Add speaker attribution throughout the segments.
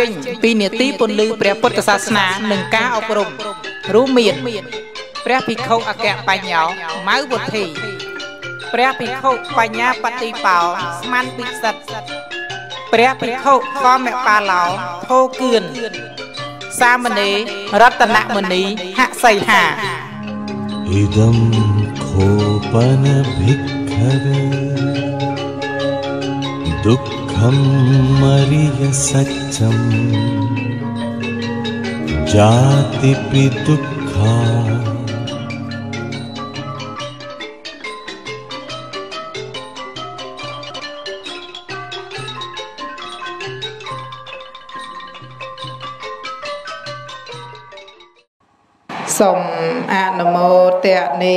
Speaker 1: ចេញពីនីតិពន្លឺព្រះពុទ្ធសាសនានិងការអប់រំរួមមានព្រះភិក្ខុអគ្គបញ្ញោម៉ៅវុធី ព្រះភិក្ខុបញ្ញាបតិបោស្មានពិសិដ្ឋព្រះភិក្ខុធម្មបាលោធោគឿនសាមណេររតនមុនីហសីហា
Speaker 2: ឥដមខោបនភិក្ខវេទុក្ខមមរិយសច្ចំចាតិពិទុក្ខា
Speaker 1: សូមអនុមោទនា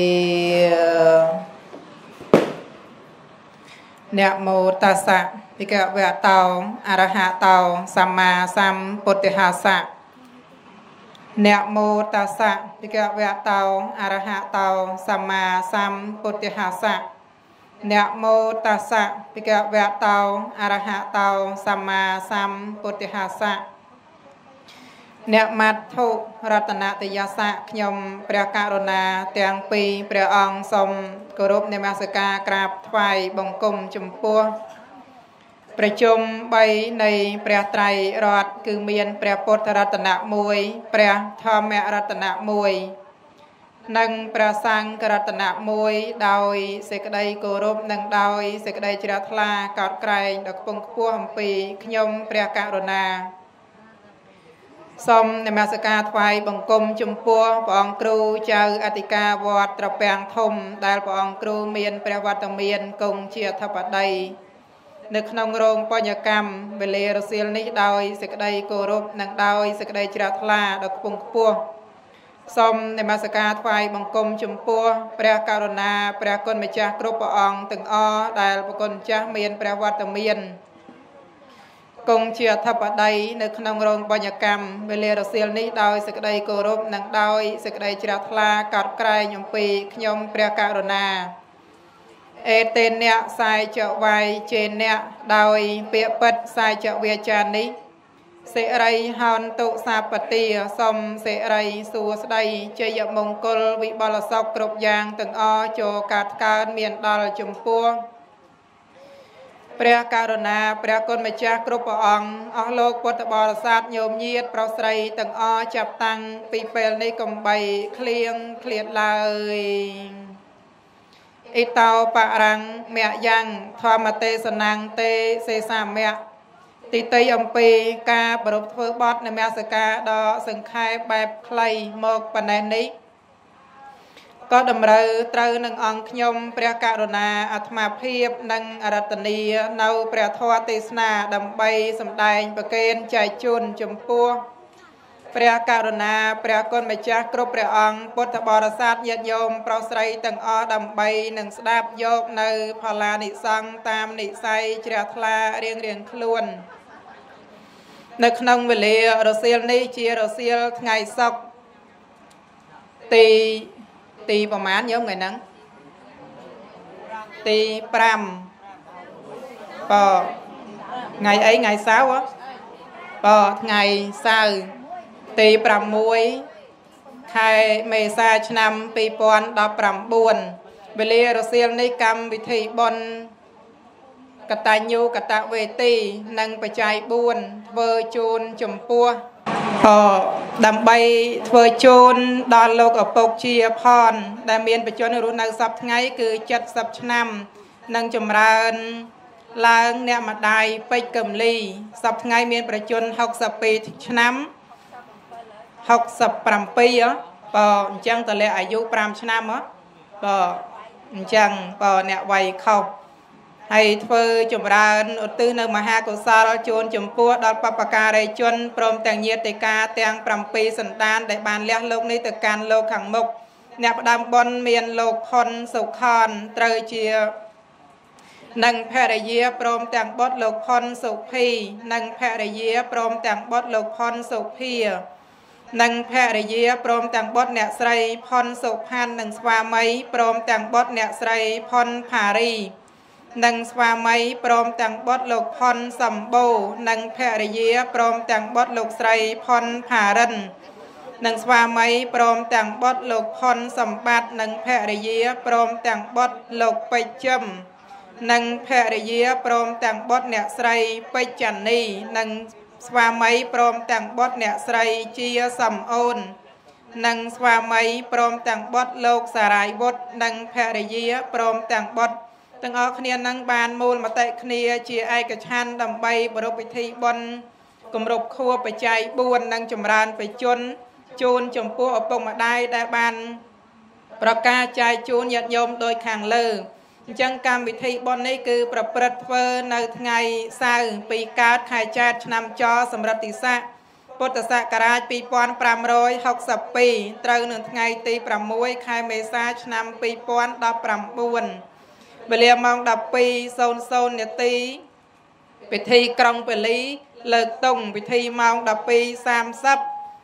Speaker 1: นะโมตัสสะภะคะวะโตอะระหะโตสัมมาสัมพุทธัสสะนะโมตัสสะภะคะวะโตอะระหะโตสัมมาสัมพุทธัสสะนะโมตัสสะภะคะวะโตอะระหะโตสัมมาสัมพุทธัสสะអ្នកមាត់ធុរតនតយស័កខ្ញុំព្រះករុណាទាំងពីរព្រះអង្គសូមគោរពនមស្ការក្រាបថ្វាយបង្គំចំពោះប្រជុំ3នៃព្រះត្រៃរតន៍គឺមានព្រះពុទ្ធរតនៈ1ព្រះធម្មរតនៈ1និងព្រះសង្ឃរតនៈ1ដោយសេចក្តីគោរពនិងដោយសេចក្តីជ្រះថ្លាកោតក្រែងដល់ខ្ពង់ខ្ពស់អំពីខ្ញុំព្រះករុណាសូមនមស្ការថ្វាយបង្គំចំពោះព្រះអង្គគ្រូចៅអធិការវត្តត្រពាំងធំដែលព្រះអង្គគ្រូមានព្រះវត្តមានគង់ជាអធិបតីនៅក្នុងរោងបញ្ញកម្មវេលារសៀលនេះដោយសេចក្តីគោរពនិងដោយសេចក្តីជ្រះថ្លាដល់ខ្ពង់ខ្ពស់សូមនមស្ការថ្វាយបង្គំចំពោះព្រះករុណាព្រះគុណម្ចាស់គ្រប់ព្រះអង្គទាំងអស់ដែលព្រះគុណម្ចាស់មានព្រះវត្តមានគង់ជាអធិបតីនៅក្នុងរោងបញ្ញកម្មវេលារសៀលនេះដោយសេចក្តីគោរពនិងដោយសេចក្តីជ្រះថ្លាកោតក្រែងអំពីខ្ញុំព្រះករុណាអេតេនៈសាយចវាយជេនៈដោយពាក្យពិតសាយចវាចានេះសិរីហោនតុសាបតិសូមសិរីសួស្តីជ័យមង្គលវិបលសុខគ្រប់យ៉ាងទាំងអស់ចូលកើតកើនមានដល់ចំពោះព្រះករុណាព្រះគុណម្ចាស់គ្រប់ព្រះអង្គអស់លោកពុទ្ធបរិស័ទញោមញាតប្រុសស្រីទាំងអស់ចាប់តាំងពីពេលនេះកំបីឃ្លៀងឃ្លាតឡើយអ៊ីតោបរាំងមយ៉ាងធម្មទេសនាងទេសេសាមៈទីតីអំពីការប្រពធ្វើបទនមស្ការដ៏សង្ខេបបែបខ្លីមកប៉ុណ្ណេះនេះក៏តម្រូវត្រូវនឹងអង្គខ្ញុំព្រះករុណាអាត្មាភាពនិងអរតនីនៅព្រះធម៌ទេសនាដើម្បីសម្ដែងប្រកេនចែកជូនចំពោះព្រះករុណាព្រះគុណម្ចាស់គ្រប់ព្រះអង្គពុទ្ធបរិស័ទញាតិញោមប្រុសស្រីទាំងអស់ដើម្បីនឹងស្ដាប់យកនៅផល្លានិសង្ឃតាមនិស័យជ្រះថ្លារៀងខ្លួននៅក្នុងវេលារសៀលនេះជារសៀលថ្ងៃសុក្រទីប្រហែលញោមថ្ងៃហ្នឹងទី5ថ្ងៃអីថ្ងៃសៅរ៍ថ្ងៃសៅរ៍ទី6ខែមេសាឆ្នាំ2019វេលារសៀលនេះកម្មវិធីបុណ្យកតញ្ញូកតវេទីនិងបច្ច័យ4ធ្វើជូនចំពោះដើម្បីធ្វើជូនដល់លោកឪពុកជាផនដែលមានបច្ចុប្បន្នរស់នៅសពថ្ងៃគឺ70ឆ្នាំនិងចម្រើនឡើងអ្នកម្ដាយពេជ្រកំលីសពថ្ងៃមានប្រជជន62ឆ្នាំ67អញ្ចឹងតលាអាយុ5ឆ្នាំអញ្ចឹងអ្នកវ័យខុសហើយធ្វើចម្រើនឧទ្ទិសនៅមហាកុសលជូនចំពោះដល់បព្វការីជនព្រមទាំងញាតិកាទាំង7សន្តានដែលបានលះលោកនេះទៅកាន់លោកខាងមុខអ្នកផ្ដាំបុណ្យមានលោកផុនសុខនត្រូវជានិងភរិយាព្រមទាំងបុត្រលោកផុនសុភីនិងភរិយាព្រមទាំងបុត្រលោកផុនសុភានិងភរិយាព្រមទាំងបុត្រអ្នកស្រីផុនសុផាន់និងស្វាមីព្រមទាំងបុត្រអ្នកស្រីផុនផារី nâng xóa mấy prom tàng bót lục phon sầm bồ nâng phẹ rì dìa prom tàng bót lục srei phon phà rân nâng xóa mấy prom tàng bót lục phon sầm bát nâng phẹ rì dìa prom tàng bót lục bạch châm nâng phẹ rì dìa prom tàng bót nẹ srei bạch chản ni nâng xóa mấy prom tàng bót nẹ srei chia sầm ôn nâng xóa mấy prom tàng bót lục xà rài bót nâng phẹ rì dìa prom tàng bót từng ở khnia năng bàn môn mà tại khnia chia ai cả chan đầm bay bờ rục thi bon cùng rục khua phải chạy buồn năng chầm ran phải chôn chầm pua ở bông mà đai đại bàn praka chạy chôn nhật nhôm đôi khang lơ chân cam bị thi bon này cứ praprat phơ nơi ngày sau pi cát khai chat nằm cho sầm rập tị sa bột sa cà pi pon pram roi học sập pi trâu nửa ngày tị pram muối khai mê sa nằm pi pon đập pram buồn bề liềm mong đập pi sôn sôn nhật tị bị thi krong bề lý lợt tùng bị thi mong đập pi sam sấp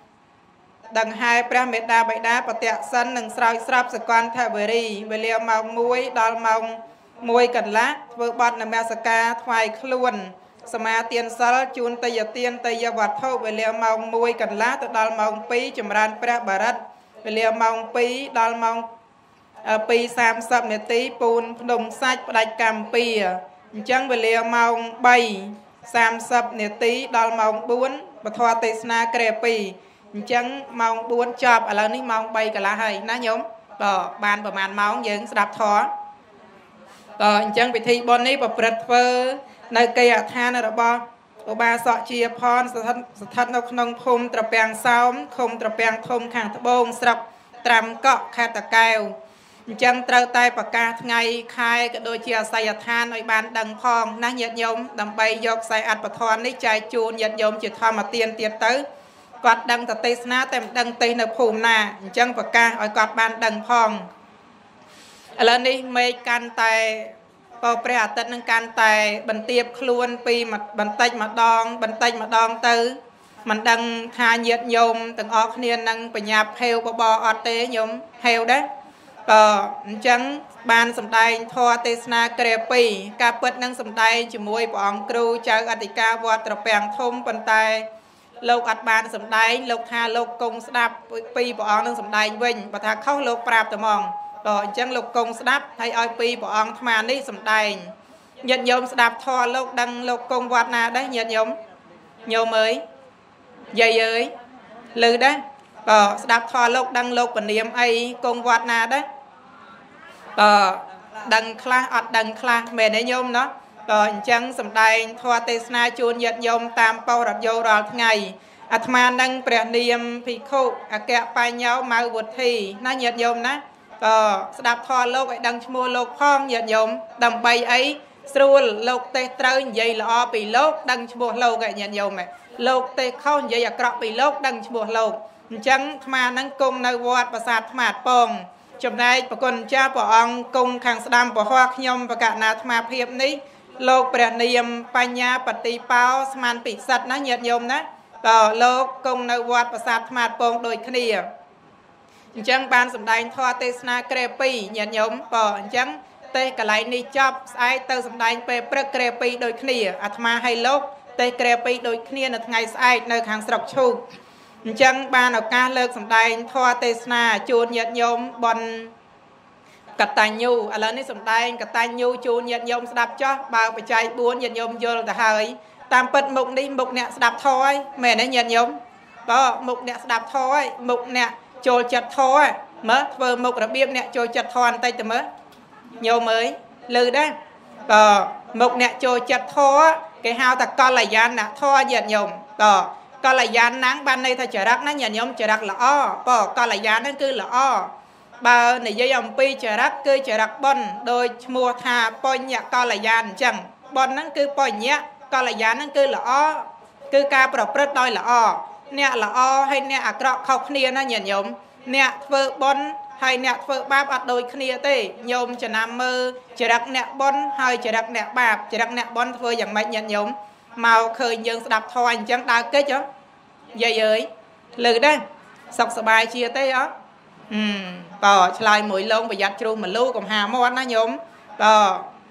Speaker 1: đằng hai pram mệt đa bậy đá bạt tẹt sân đằng sài sáp sờ quan thà bề ri bề liềm mong muối đal mong muối cẩn lá vừa bọt nằm mẹ saka thoai khuônสมาเตียนซาลจูนตยเตียนตยวัดเท่าเวลียมองมวยกันละตดาลมองปีจมรานพระบารัตเวลียมองปีดาลมองปี30 นาทีปูนพนมซัดประดับกรรมปีจังเวลียมองใบ30 นาทีดาลมองบุญปทวเตสนาเกรปีจังมองบุญจอบอะไรนี่มองใบกันละให้นะโยมก็บานประมาณมองยังสดับท้อก็จังไปที่บนนี้ประพฤติเฟอในเกียรติทานระบอบาสอจีพรสถานนกนงพมตระเปียงซ้อมคมตระเปียงทมขังตะบงสลับตรำเกาะคาตะแก้วจังเตาไตปากกาไงคายก็โดยเชียใส่ทานในบ้านดังพองนักยัดยมดำใบยกใส่อัดปะทอนในใจจูนยัดยมจิตธรรมเตียนเตียนตื้อกอดดังตะเตสนาเต็มดังตีในภูมินาจังปากกาอ้อยกอดบ้านดังพองแล้วนี่ไม่กันแต่พอประหยัดนั่งการแต่บันเทียบคลวนปีบันเตจมาดองตื้อมันดังทานเย็ดยมตั้งออกเนียนนั่งปัญญาเฮลบออเตยมเฮลได้ก็จังบานสำได้ทอเตสนาเกรปีกาเปิดนั่งสำได้จมวยปองครูเจ้าอธิกาวตระแปงทมปันไตโลกอัดบานสำได้โลกทาโลกกงสดับปีปองนั่งสำได้เว่งปะทาเข้าโลกปราบตะมองก็จังลูกกงสดับให้อ้อยปีปองธรรมานี่สำได้ยัดยมสดับทอโลกดังโลกกงวัดนาได้ยัดยมโยมเอ๋ยใหญ่เอ๋ยลือได้ก็สดับทอโลกดังโลกปนิยมไอกงวัดนาได้ก็ดังคลาอัดดังคลาเมนโยมเนาะก็จังสำได้ทอเตสนาจูนยัดยมตามเป้ารัดโยรอดไงอัตมาดังเปรียบเนียมพิคุอาแกะปายเย้ามาบุตรทีน่ายัดยมนะก็สดับทอโลกไอ้ดังชมัวโลกพ้องยัดยมดำใบไอ้สรูลโลกเตะเตยใหญ่ละอปีโลกดังชมัวโลกไอ้ยัดยมไอ้โลกเตะเข้าใหญ่กระปีโลกดังชมัวโลกจังมานั่งกงในวัดประสาทธรรมะปองจำได้ประกนเจ้าปองกงขังสดามปะฮอกยมประกาศนาธรรมะเพียบนี้โลกเปรียบเนียมปัญญาปฏิเป้าสมานปิสัตนะยัดยมนะก็โลกกงในวัดประสาทธรรมะปองโดยขณีจังบานสำได้ทอเตสนาเกรปียันยมปอจังเตะกะไหลนี่จับไอเตอสำได้เปเปรเกรปีโดยขณีอาตมาให้โลกเตะเกรปีโดยขณีในไงไอในทางสระชูจังบานเอาการเลิกสำได้ทอเตสนาจูนยันยมบอลกัตตัญญูอะไรนี่สำได้กัตตัญญูจูนยันยมสดับจ้าบ่าวไปใจบ้วนยันยมโยนแต่หายตามเปิดมุกนี้มุกเนี่ยสดับทอยแม่เนี่ยยันยมก็มุกเนี่ยสดับทอยมุกเนี่ยโจจัดทอเมื่อเฟิร์มมุกระเบียบเนี่ยโจจัดทอนไตแต่เมื่อโยมเอ๋ยลือได้ก็มุกเนี่ยโจจัดทอcái hao ta con là gian nèทอยันยมก็con là gian nắng ban này ta chờ rắc nóยันยมchờ rắc là oก็con là gianนั่นคือละอ้อบาในยยมปีchờ rắcคือchờ rắcบอนโดยมัวทาปอยเนี่ยcon là gianจังบอนนั่นคือปอยเนี่ยcon là gianนั่นคือละอ้อคือการประพฤติโดยละอ้อเนี่ยละอ้อให้เนี่ยอักระเข้าเคลียนะยันยมเนี่ยเฟอบอนให้เนี่ยเฟอบาบอัดโดยเคลียเต้ยมจะนำมือจะรักเนี่ยบอนให้จะรักเนี่ยบาบจะรักเนี่ยบอนเฟออย่างไม่ยันยมเมาเคยยังสดับทอยจังดาวเกจ้ะใหญ่เอ๋ยลือได้สกสบายเชียเต้อ๋อต่อชลายมวยลงไปยัดจูมันลูกกับหามอนนะยมต่อ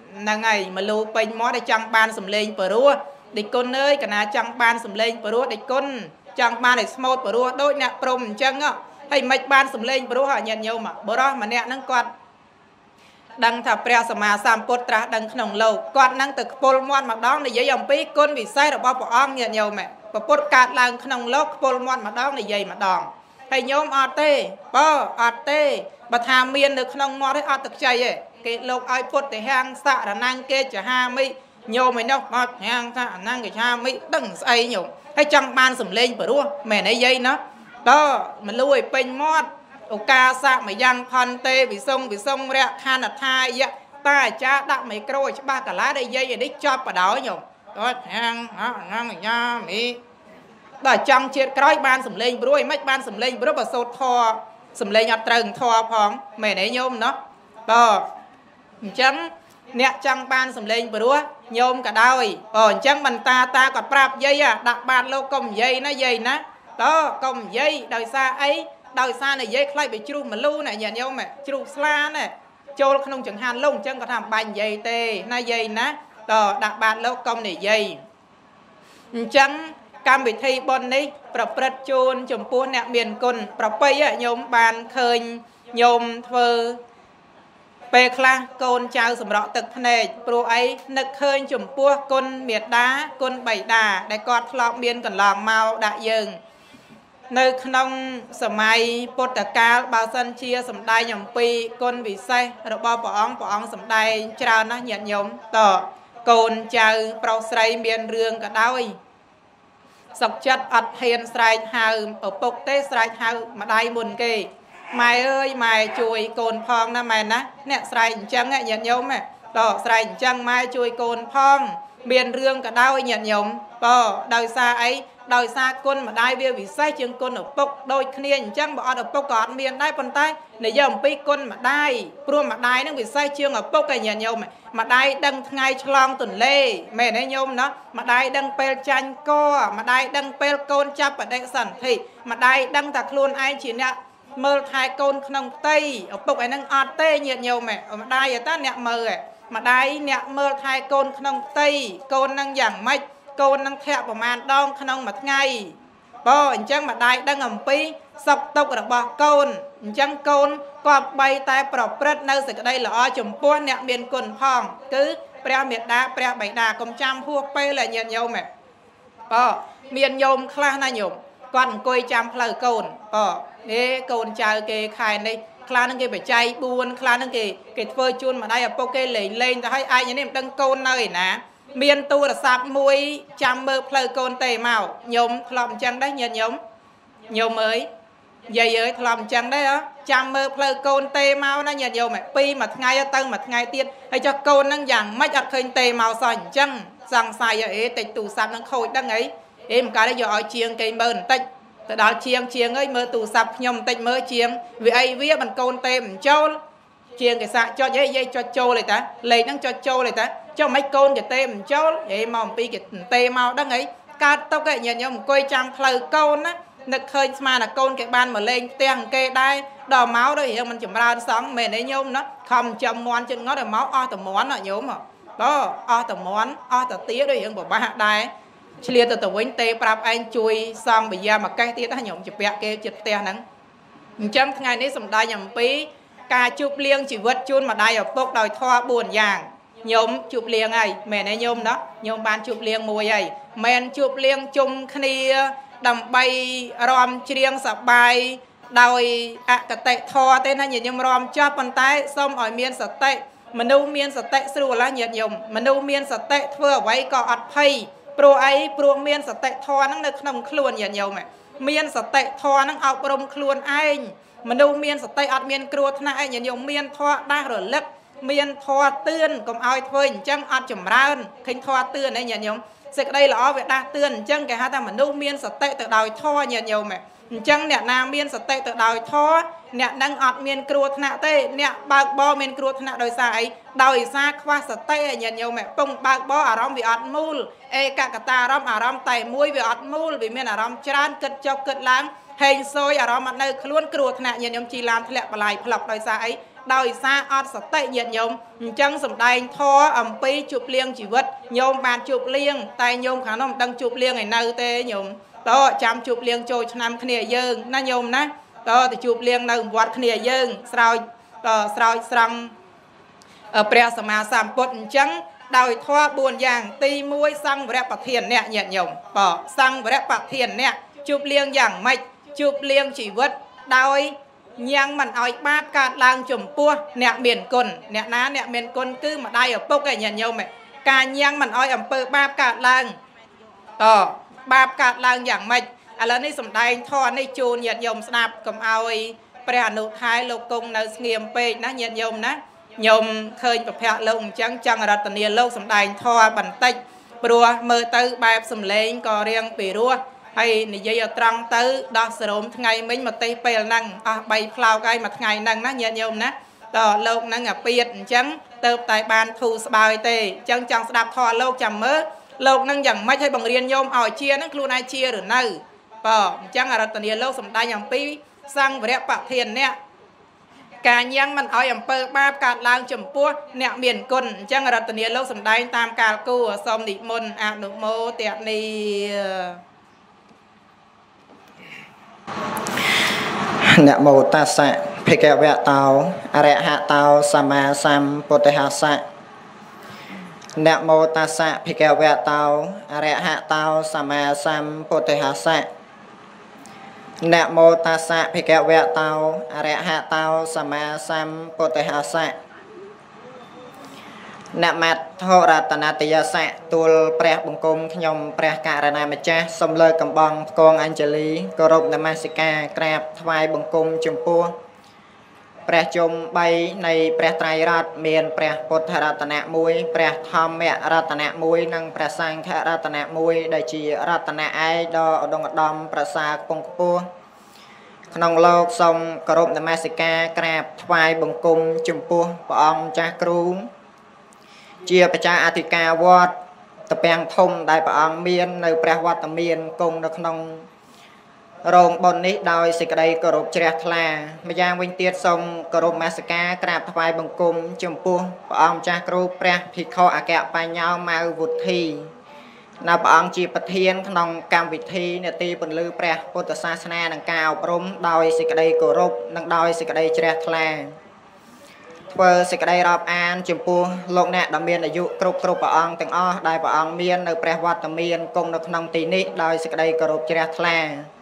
Speaker 1: năng ngày mà lưu bên mó để chăng ban sầm lên bờ rùa để con ơi cả na chăng ban sầm lên bờ rùa để con chăng ban để smooth bờ rùa đôi nè prom chăng á hay mạch ban sầm lên bờ rùa họ nhận nhau mà bờ đó mà nè năng quạt đăng thà prea sama samputra đăng khổng lâu quạt năng từ polmon mà đó này dễ dòng pi con vì sai rồi bao bỏ ong nhận nhau mẹ và put cát lang khổng lâu polmon mà đó này dày mà đòn hay nhóm ate bo ate bà tham miên được khổng mò đấy thực chạy ấy cái lộc ai put để hang xạ là năng kê chả ha mi nhiều mày đâu mà hang xạ năng cái ha mi đừng say nhiều hay chẳng ban sầm lên bờ rùa mẹ này dây nó đó mình lui pin mót ca xạ mày giang phan tê vì sông rẹ khan là thai vậy ta cha đạo mày cối ba cả lá đây dây để cho vào đó nhiều đó hang hang nha mi đó trong chuyện cối ban sầm lên bờ rùa mấy ban sầm lên bờ rùa bà sốt thò sầm lên nhặt trần thò phong mẹ này nhôm nó đó chẳng nè chẳng ban sầm lên bờ rùa nhôm cả đôi chẳng mình ta còn prap dây à đặt bàn lô công dây nó dây ná đó công dây đời xa ấy đời xa này dây khai bị chru mà lu này nhà nhau mẹ chru sla này châu không chẳng hàn lông chẳng có làm bàn dây tê na dây ná đó đặt bàn lô công này dây chẳng cam bị thi bon đấy prap chôn chùm pua nè miền cồn prap bay á nhôm bàn khơi nhôm thơ bè khla côn chào sầm rọ tực này pro ấy nực khơi chùm pua côn miệt đá côn bảy đà để cọt lọt miên còn làng màu đại dừng nơi khung sầm mai bột cá bao sân chia sầm đai nhầm pi côn bị say rồi bao bỏ ong sầm đai trao nó nhận nhóm tỏ côn chào pro sray miên rương cả đôi sọc chất ắt hiền sray hào ở bốc tê sray hào mà đai buồn kì mày ơi mày chui cồn phong na mày ná nè sài chăng ấy nhận nhóm mày đó sài chăng mai chui cồn phong miền rương cả đau nhận nhóm đó đời xa ấy đời xa côn mà đai bia vì sai chương côn ở bốc đôi kia chăng bỏ ở bốc còn miền đai phần tay để giờ pi côn mà đai pro mà đai nó vì sai chương ở bốc cái nhận nhóm mày mà đai đăng ngay chlong tuần lê mẹ này nhôm nó mà đai đăng pel chanh co mà đai đăng pel côn chắp ở đây sẵn thì mà đai đăng thật luôn ai chỉ nè mơ hai con không tây ở bốc ấy năng tê nhiệt nhiều mẹ ở đai ở ta nẹt mơ ấy mà đai nẹt mơ hai con không tây con năng giảng mạch con năng thẹo của màn đong không mặt ngay bo chẳng mà đai đang ngầm pi sọc tốc ở bò con chẳng con có bay tay prop rất nơi sẽ đây là ở chùm pua nẹt miền quần phong cứ pre miệt đá pre bảy đá công trăm pua pe là nhiệt nhiều mẹ bo miền nhôm khla na nhôm còn coi chăm phơi cồn để cồn chờ cái khai này khai năng cái phải chay buồn khai năng cái phơi chun mà đây ở poke lên cho hay ai nhớ em đăng cồn nơi nè miền tu là sạp muối chăm mơ phơi cồn tề màu nhôm lòng chân đấy nhận nhôm mới vậy ơi lòng chân đấy đó chăm mơ phơi cồn tề màu nó nhận nhôm mẹ pi mặt ngay ở tân mặt ngay tiên hay cho cồn năng dạng mấy đặt khơi tề màu sỏi chân rằng xài ấy tịch tủ sạp năng khôi đăng ấy em cái đấy giờ chiêng cây mờn tách từ đó chiêng ấy mơ tủ sập nhom tách mơ chiêng vì ai vía bằng côn tem châu chiêng cái sạ cho dây cho châu này ta lấy năng cho châu này ta cho mấy côn cái tem châu vậy mỏng pi cái tem màu đăng ấy cá tao cái nhận nhom quay trang phơi côn á nực khơi mà là côn cái ban mà lên tiền kê đai đỏ máu đó thì mình chụm ra sáng mền đấy nhôm nó không chầm món trên ngó đỏ máu tầm món là nhôm mà đó tầm món tầm tía đó hiện của ba đai chia từ từ quanh tê prap anh chui xong bây giờ mà cái tía ta nhộng chụp bẹ kê chụp tè nắng trong ngày này sầm đai nhầm pí ca chụp liêng chỉ vượt chun mà đai ở bốc đòi thoa buồn giàng nhôm chụp liêng này mẹ này nhôm đó nhôm ban chụp liêng mùi này men chụp liêng chung khnia đầm bay rom chiêng sập bay đòi cái tệ thoa tên là nhiệt nhôm rom cho bàn tay xong ở miền sập tệ mình đâu miền sập tệ sưu là nhiệt nhôm mình đâu miền sập tệ thưa váy cọ ọt phay pro ấy pro miền sập tệ thoa năng được nằm khuôn nhiệt nhôm mẹ miền sập tệ thoa năng ao rôm khuôn anh mình đâu miền sập tệ ọt miền kêu thna anh nhiệt nhôm miền thoa đa rồi lấp miền thoa tươn còn ao phơi chẳng ọt chầm ran khinh thoa tươn đấy nhiệt nhôm sẽ đây là ở việc đa tươn chẳng cái hai ta mình đâu miền sập tệ từ đòi thoa nhiệt nhôm mẹ chẳng nè nam miền sập tệ từ đòi thoa nè đang ọt miền kêu thna tê nè bạc bo miền kêu thna đòi xa ấy đòi xa khoa sập tệ nhiệt nhôm mẹ bông bạc bo ở trong bị ọt mul cả ta rom ở trong tay mũi bị ọt mul bị miền ở trong trán cật chọc cật láng hình sôi ở trong mặt nơi luôn kêu thna nhiệt nhôm chỉ làm lẹ lại phật đòi xa ấy đòi xa ọt sạch tệ nhiệt nhôm chân sầm đai thó pi chụp liêng chỉ vật nhôm bàn chụp liêng tay nhôm khả năng đang chụp liêng ngày nơi tê nhôm đó chăm chụp liêng trôi năm khnia dương na nhôm ná đó thì chụp liêng nơi vọt khnia dương soi srong bè sầm ma sàm bột trắng đòi thoa buồn giang ti muối xăng và đẹp bạc thiền nè nhiệt nhộng bỏ xăng và đẹp bạc thiền nè chụp liêng giang mạch chụp liêng chỉ vật đòi nhang mình oi ba cát lang chùm pua nè miền cồn nè ná nè miền cồn cứ mà đai ở bốc cái nhiệt nhộng mẹ cả nhang mình oi ẩm pơ ba cát lang ba cát lang giang mạch lớn đi sầm đai thoa đi chôn nhiệt nhộng snap cầm oi bè nụ thái lục cung nơi nghiêm pe ná nhiệt nhộng ná nhôm khơi bậc phạ lông trắng trăng ra tận địa lâu sầm đài thoa bản tách bùa mơ tư bài sầm lên cò riêng bị rùa hay nị dây ở trăng tư đo sớm ngày mình mà tây pèl năng bay phao cái mặt ngày năng ná nhiệt nhôm ná đò lâu năng ngập biệt trắng tơ tại bàn thu bài tê trăng trăng đạp thoa lâu chầm mớ lâu năng chẳng mấy hay bằng riêng nhôm hỏi chia nó luôn ai chia rồi nơi bỏ trăng ra tận địa lâu sầm đài nhầm pi sang và đẹp bạc thiền nè cả nhangมันเอาอย่างเปิดบ้าการล้างจมปัวเนี่ยเมียนกลจังรัตเนียโลกสมได้ตามการกู้สมนิมนต์อนุโมเตียนีนะโมตัสสะภะคะวะโตอะระหะโตสัมมาสัมพุทธัสสะนะโมตัสสะภะคะวะโตอะระหะโตสัมมาสัมพุทธัสสะนะโมตัสสะภะคะวะโตอะระหะโตสัมมาสัมพุทธัสสะนะมัตโธรัตนตยสะទូលព្រះបង្គំខ្ញុំព្រះករណាម្ចាស់សូមលើកកំបងផ្គងអញ្ជលីគោរពនមស្ការក្រាបថ្វាយបង្គំចំពោះព្រះជុំ3នៃព្រះត្រៃរតន៍មានព្រះពុទ្ធរតនៈ1ព្រះធម្មរតនៈ1និងព្រះសង្ឃរតនៈ1ដែលជារតនៈឯកដ៏ឧត្តមឧត្តមប្រសើរខ្ពង់ខ្ពស់ក្នុងលោកសូមគោរពនមស្ការក្រាបថ្វាយបង្គំចំពោះព្រះអង្គម្ចាស់គ្រូជាបច្ចាអធិការវត្តតពាំងធំដែលព្រះអង្គមាននៅព្រះវត្តមានគង់នៅក្នុងរោងបុណ្យនេះដោយសេចក្តីគោរពជ្រះថ្លាម្យ៉ាងវិញទៀតសូមគោរពនមស្ការក្រាបថ្វាយបង្គំចំពោះព្រះអង្គម្ចាស់គ្រូព្រះភិក្ខុអគ្គបញ្ញោម៉ៅវុទ្ធីនៅព្រះអង្គជាប្រធានក្នុងកម្មវិធីនេតិពន្លឺព្រះពុទ្ធសាសនានិងការអប់រំដោយសេចក្តីគោរពនិងដោយសេចក្តីជ្រះថ្លាធ្វើសេចក្តីរាប់អានចំពោះលោកអ្នកដែលមានអាយុគ្រប់ព្រះអង្គទាំងអស់ដែលព្រះអង្គមាននៅព្រះវត្តមានគង់នៅក្នុងទីនេះដោយសេចក្តីគោរពជ្រះថ្លា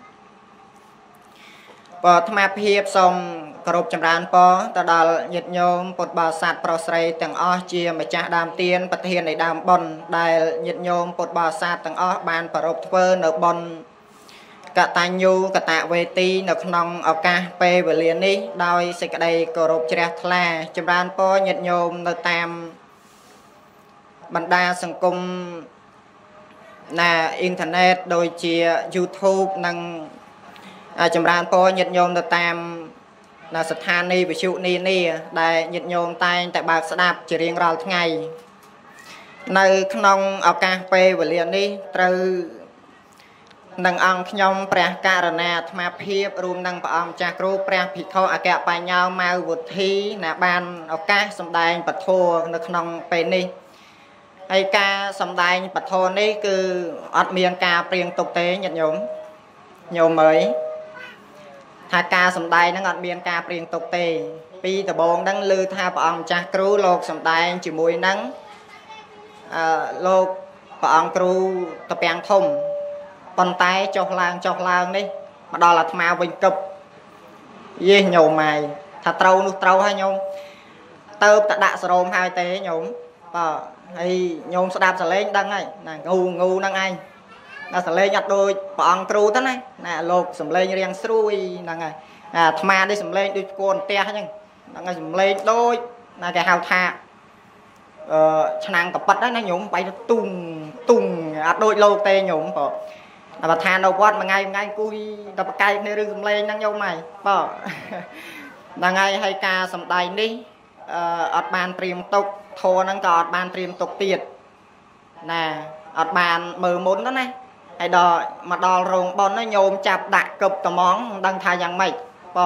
Speaker 1: បអាត្មាភាពសូមគោរពចម្រើនពរទៅដល់ញាតិញោមពុទ្ធបរិស័ទប្រុសស្រីទាំងអស់ជាម្ចាស់ដើមទានប្រធាននៃដើមបុណ្យដែលញាតិញោមពុទ្ធបរិស័ទទាំងអស់បានប្រារព្ធធ្វើនៅបុណ្យកតញ្ញូកតវេទីនៅក្នុងឱកាសពេលវេលានេះដោយសេចក្តីគោរពជ្រះថ្លាចម្រើនពរញាតិញោមនៅតាមបណ្ដាសង្គមណាអ៊ីនធឺណិតដូចជា YouTube និងចម្រើនពរញាតិញោមទៅតាមស្ថានីយវិទ្យុនានាដែលញាតិញោមតែងតែបើកស្ដាប់ជារៀងរាល់ថ្ងៃនៅក្នុងឱកាសពេលវេលានេះត្រូវនឹងអង្គខ្ញុំព្រះករណាអាត្មាភាពរួមនឹងព្រះអង្គម្ចាស់គ្រូព្រះភិក្ខុអគ្គបញ្ញោម៉ៅវុទ្ធីណាបានឱកាសសម្ដែងពធនៅក្នុងពេលនេះហើយការសម្ដែងពធនេះគឺអត់មានការព្រៀងទុកទេញាតិញោមអើយថាការសម្ដែងហ្នឹងអត់មានការព្រៀងទុកទេពីដំបូងហ្នឹងឮថាព្រះអង្គម្ចាស់គ្រូលោកសម្ដែងជាមួយនឹងលោកព្រះអង្គគ្រូតពាំងធំប៉ុន្តែចុះឡើងនេះមកដល់អាត្មាវិញគប់យេញោមម៉ៃថាត្រូវនោះត្រូវហើយញោមទៅតែដាក់សរោមហើយទេញោមបាទហើយញោមស្ដាប់សលេងដឹងហើយណាងូហ្នឹងឯងដល់សលេងអត់ដូចព្រះអង្គគ្រូទៅណាលោកសំលេងរៀងស្រួយហ្នឹងហើយអាត្មានេះសំលេងដូចគួរផ្ទះអញ្ចឹងហ្នឹងហើយសំលេងដូចណាគេហៅថាឆ្នាំងកប៉ិតហ្នឹងណាញោមបែរទៅទុងអត់ដូចលោកទេញោមបងតែបើថានៅវត្តមួយថ្ងៃអង្គុយតែប្រកែកគ្នារឿងសំលេងហ្នឹងញោមហើយបងហ្នឹងហើយហើយការសំដែងនេះអត់បានត្រៀមទុកធរហ្នឹងក៏អត់បានត្រៀមទុកទៀតណាអត់បានមើលមុនណាហើយដល់មកដល់រោងបុណ្យញោមចាប់ដាក់គប់ត្មងមិនដឹងថាយ៉ាងម៉េចបង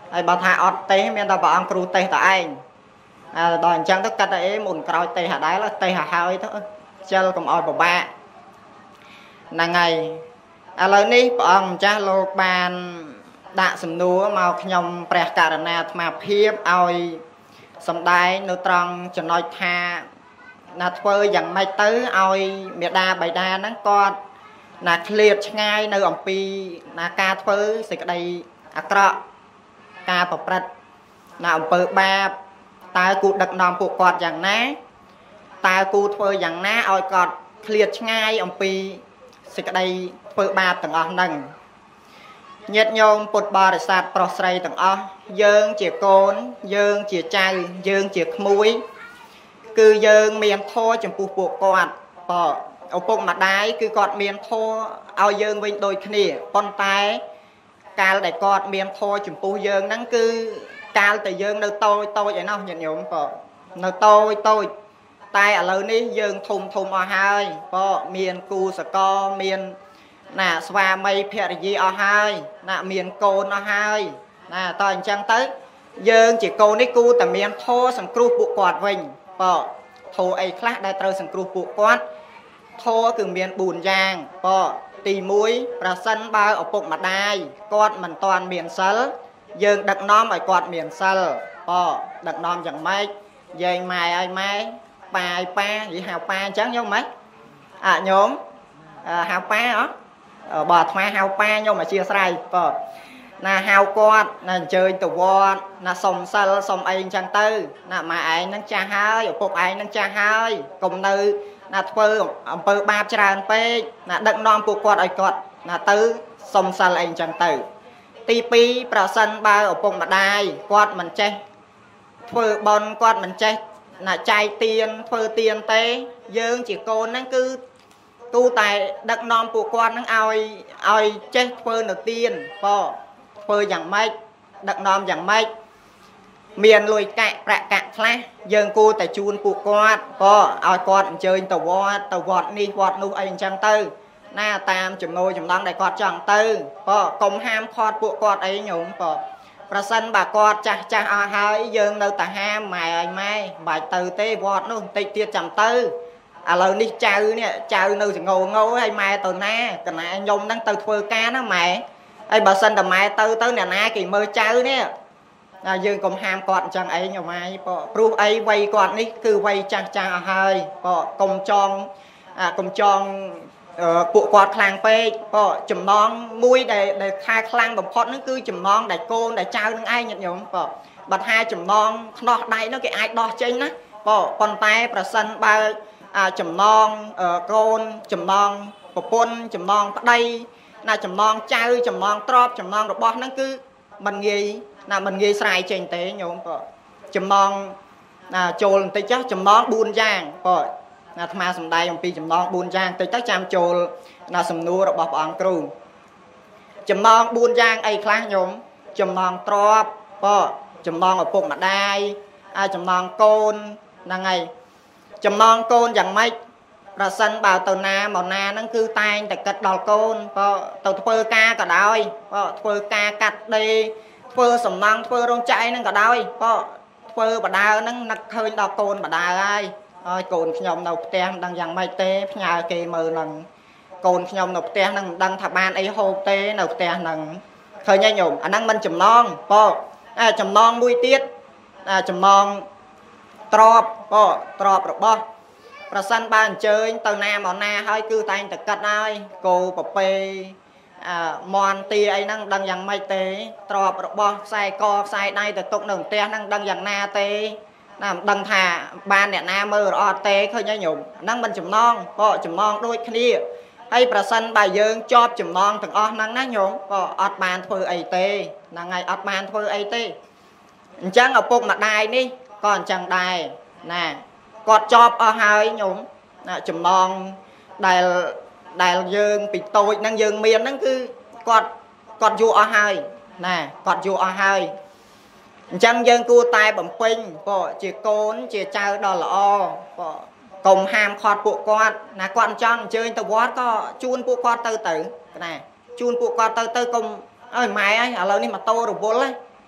Speaker 3: ហើយបើថាអត់ទេមានតែព្រះអង្គគ្រូទេតែឯងដល់អញ្ចឹងទៅកាត់តែមុនក្រោយទេអាដែរទេឲ្យហើយទៅជិលកុំឲ្យពិបាកហ្នឹងហើយឥឡូវនេះព្រះអង្គម្ចាស់លោកបានដាក់សំណួរមកខ្ញុំព្រះករណាអាត្មាភាពឲ្យសំដែងនៅត្រង់ចំណុចថាណាធ្វើយ៉ាងម៉េចទៅឲ្យមេដាបៃតាហ្នឹងគាត់ណាឃ្លាតឆ្ងាយនៅអំពីណាការធ្វើសេចក្តីអាក្រក់ការប្រព្រឹត្តណាអំពើបាបតើគូដឹកនាំពួកគាត់យ៉ាងណាតើគូធ្វើយ៉ាងណាឲ្យគាត់ឃ្លាតឆ្ងាយអំពីសេចក្តីធ្វើបាបទាំងអស់ហ្នឹងញាតិញោមពុទ្ធបរិស័ទប្រុសស្រីទាំងអស់យើងជាកូនយើងជាចៅយើងជាក្មួយគឺយើងមានធម៌ចំពោះពួកគាត់ឪពុកម្ដាយគឺគាត់មានធម៌ឲ្យយើងវិញដូចគ្នាប៉ុន្តែកាលដែលគាត់មានធម៌ចំពោះយើងហ្នឹងគឺកាលតែយើងនៅតូចឯណោះញាតិញោមនៅតូចតែឥឡូវនេះយើងធំអស់ហើយមានគូសកលមានណាស្វាមីភរិយាអស់ហើយណាមានកូនអស់ហើយណាតើអញ្ចឹងទៅយើងជាកូននេះគូតែមានធម៌សង្គ្រោះពួកគាត់វិញធម៌អីខ្លះដែលត្រូវសង្គ្រោះពួកគាត់ធម៌គឺមាន4យ៉ាងទី1ប្រសិនបើឪពុកម្ដាយគាត់មិនទាន់មានសិលយើងដឹកនាំឲ្យគាត់មានសិលដឹកនាំយ៉ាងម៉េចយាយម៉ែឲ្យម៉ែប៉ាឲ្យប៉ានិយាយហៅប៉ាអញ្ចឹងញោមម៉េចញោមហៅប៉ាហ៎បើអាត្មាហៅប៉ាញោមអធិស្ឋានណាហៅគាត់ណាអញ្ជើញទៅវត្តណាសុំសិលសុំអីអញ្ចឹងទៅណាម៉ែឯងនឹងចាស់ហើយឪពុកឯងនឹងចាស់ហើយកុំនៅណាធ្វើអំពើបាបច្រើនពេកណាដឹកនាំពួកគាត់ឲ្យគាត់ណាទៅសុំសិលអីអញ្ចឹងទៅទី2ប្រសិនបើឪពុកម្ដាយគាត់មិនចេះធ្វើបុណ្យគាត់មិនចេះណាចែកទានធ្វើទានទេយើងជាកូនហ្នឹងគឺទូតែដឹកនាំពួកគាត់ហ្នឹងឲ្យចេះធ្វើនៅទានធ្វើយ៉ាងម៉េចដឹកនាំយ៉ាងម៉េចមានលុយកាក់ប្រាក់កាក់ខ្លះយើងគួរតែជូនពួកគាត់ឲ្យគាត់អញ្ជើញទៅវត្តនេះវត្តនោះអីអញ្ចឹងទៅណាតាមចំណូលចំណង់ដែលគាត់ចង់ទៅកុំហាមឃាត់ពួកគាត់អីញោមប្រសិនបើគាត់ចាស់អស់ហើយយើងនៅតែហាមម៉ែឲ្យម៉ែមិនបាច់ទៅទេវត្តនោះបន្តិចទៀតចាំទៅឥឡូវនេះចៅនៅចងងហើយម៉ែទៅណាកណាខ្ញុំហ្នឹងទៅធ្វើការណាម៉ែហើយបើសិនតែម៉ែទៅអ្នកណាគេមើលចៅនេះយើងកុំហាមគាត់អញ្ចឹងអីញោមម៉ែព្រោះអីវ័យគាត់នេះគឺវ័យចាស់អស់ហើយកុំចងពួកគាត់ខ្លាំងពេកចំណងមួយដែលថាខ្លាំងបំផុតហ្នឹងគឺចំណងដែលកូនដែលចៅនឹងឯងញាតិញោមបើថាចំណងខ្នោះដៃនោះគេអាចដោះចេញណាប៉ុន្តែប្រសិនបើចំណងកូនចំណងប្រពន្ធចំណងប្តីណាចំណងចៅចំណងទ្រព្យចំណងរបស់ហ្នឹងគឺមិនងាយស្រាយចេញទេញោមចំណងចូលបន្តិចចុះចំណង4យ៉ាងអាត្មាសំដែងអំពីចំណង4យ៉ាងតិចទៅចាំចូលសំណួររបស់ព្រះអង្គគ្រូចំណង4យ៉ាងអីខ្លះញោមចំណងទ្រព្យចំណងឪពុកម្ដាយចំណងកូនហ្នឹងហើយចំណងកូនយ៉ាងម៉េចប្រសិនបើទៅណាមកណាហ្នឹងគឺតែងតែគិតដល់កូនទៅធ្វើការក៏ដោយធ្វើការកាត់ដេរធ្វើសំណង់ធ្វើរោងចក្រហ្នឹងក៏ដោយធ្វើបដាហ្នឹងនឹកឃើញដល់កូនបដាហើយកូនខ្ញុំនៅផ្ទះមិនដឹងយ៉ាងម៉េចទេផ្ញើគេមើលហ្នឹងកូនខ្ញុំនៅផ្ទះហ្នឹងមិនដឹងថាបានអីហូបទេនៅផ្ទះហ្នឹងឃើញទេញោមអាហ្នឹងមិនចំណងចំណងមួយទៀតចំណងទ្រព្យរបស់ប្រសិនបើអញ្ជើញទៅណាមកណាហើយគឺតែងតែកាត់ហើយគោប្រពេមន់ទីអីហ្នឹងមិនដឹងយ៉ាងម៉េចទេទ្រព្យរបស់ខ្សែកខ្សែដៃទៅទុកនៅផ្ទះហ្នឹងមិនដឹងយ៉ាងណាទេណាមិនដឹងថាបានអ្នកណាមើលរអត់ទេឃើញទេញោមហ្នឹងមិនចំណងចំណងដូចគ្នាហើយប្រសិនបើយើងជាប់ចំណងទាំងអស់ហ្នឹងណាញោមអត់បានធ្វើអីទេហ្នឹងហើយអត់បានធ្វើអីទេអញ្ចឹងឪពុកម្ដាយនេះក៏អញ្ចឹងដែរណាគាត់ជាប់អស់ហើយញោមចំណងដែលយើងពីតូចហ្នឹងយើងមានហ្នឹងគឺគាត់យកអស់ហើយណាគាត់យកអស់ហើយអញ្ចឹងយើងគួរតែបំពេញជាកូនជាចៅដ៏ល្អកុំហាមឃាត់ពួកគាត់ណាគាត់អញ្ចឹងអញ្ជើញទៅវត្តក៏ជូនពួកគាត់ទៅណាជូនពួកគាត់ទៅកុំអើយម៉ែអើយឥឡូវនេះម៉ូតូរវល់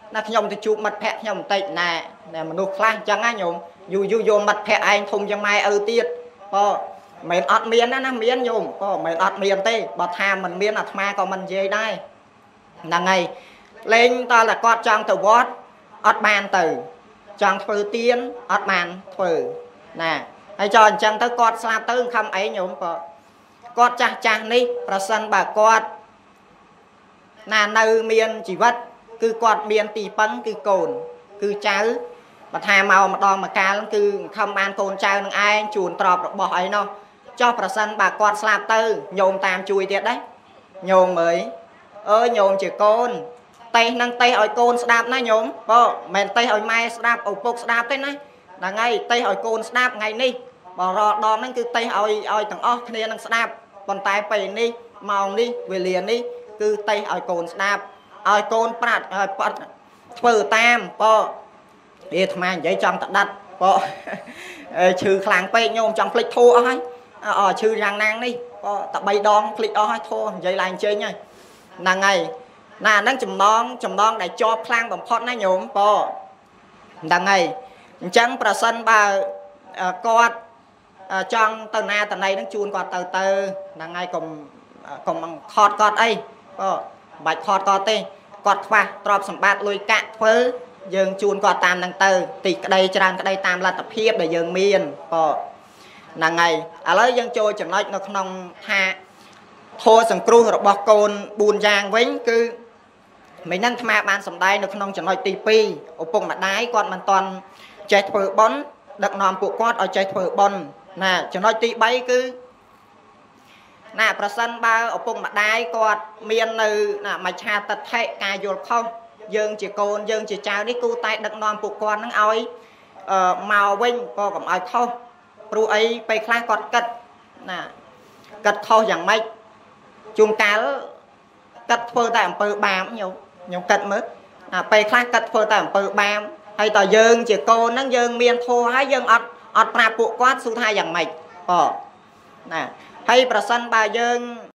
Speaker 3: ណាខ្ញុំទៅជួបមិត្តភក្តិខ្ញុំបន្តិចណែមនុស្សខ្លះអញ្ចឹងណាញោមយូរយកមិត្តភក្តិឯងធំជាងម៉ែឪទៀតបើមិនអត់មានណាមានញោមបើមិនអត់មានទេបើថាមិនមានអាត្មាក៏មិននិយាយដែរហ្នឹងហើយលេងតើតែគាត់ចង់ទៅវត្តអត់បានទៅចង់ធ្វើទានអត់បានធ្វើណាហើយចោលអញ្ចឹងទៅគាត់ស្លាប់ទៅខំអីញោមបើគាត់ចាស់នេះប្រសិនបើគាត់ណានៅមានជីវិតគឺគាត់មានទីពឹងគឺកូនគឺចៅបើថាមកម្ដងមកកាលគឺខំបានកូនចៅនឹងឯងជួនទ្រព្យរបស់អីនោះចោះប្រសិនបើគាត់ស្លាប់ទៅញោមតាមជួយទៀតដែរញោមអើយញោមជាកូនតេះនឹងតេះឲ្យកូនស្ដាប់ណាញោមបើមិនតេះឲ្យម៉ែស្ដាប់ឪពុកស្ដាប់ទេណាហ្នឹងហើយតេះឲ្យកូនស្ដាប់ថ្ងៃនេះបើរដងហ្នឹងគឺតេះឲ្យទាំងអស់គ្នានឹងស្ដាប់ប៉ុន្តែពេលនេះម៉ោងនេះវេលានេះគឺតេះឲ្យកូនស្ដាប់ឲ្យកូនប្រាត់ឲ្យប៉ាត់ធ្វើតាមបើអាត្មានិយាយចង់តដាត់បើឈឺខ្លាំងពេកញោមចង់ភ្លេចធូរអស់ហើយឈឺយ៉ាងណាងនេះបើតែ3ដងភ្លេចអស់ហើយធូរនិយាយឡើងចេញហើយហ្នឹងហើយណាហ្នឹងចំណងដែលជាប់ខ្លាំងបំផុតណាញោមបើហ្នឹងហើយអញ្ចឹងប្រសិនបើគាត់ចង់ទៅណាទៅណីហ្នឹងជូនគាត់ទៅហ្នឹងហើយកុំខត់គាត់អីបើមិនបាច់ខត់គាត់ទេគាត់ខ្វះទ្រព្យសម្បត្តិលុយកាក់ធ្វើយើងជូនគាត់តាមហ្នឹងទៅតិចក្តីច្រើនក្តីតាមលទ្ធភាពដែលយើងមានបើហ្នឹងហើយឥឡូវយើងចូលចំណុចនៅក្នុងថាធម៌សង្គ្រោះរបស់កូន4យ៉ាងវិញគឺមិនហ្នឹងអាត្មាបានសម្ដែងនៅក្នុងចំណុចទី2ឪពុកម្ដាយគាត់មិនទាន់ចេះធ្វើបុណ្យដឹកនាំពួកគាត់ឲ្យចេះធ្វើបុណ្យណាចំណុចទី3គឺណាប្រសិនបើឪពុកម្ដាយគាត់មាននៅមច្ឆាទិដ្ឋិការយល់ខុសយើងជាកូនយើងជាចៅនេះគូតែដឹកនាំពួកគាត់នឹងឲ្យមកវិញក៏កុំឲ្យខុសព្រោះអីពេលខ្លះគាត់គិតណាគិតខុសយ៉ាងម៉េចជួនកាលគិតធ្វើតែអំពើបាបខ្ញុំគិតមើលពេលខ្លះគិតធ្វើតែអំពើបាបហើយតើយើងជាកូនហ្នឹងយើងមានធម៌ហើយយើងអត់ប្រាប់ពួកគាត់ស៊ូថាយ៉ាងម៉េចណាហើយប្រសិនបើយើង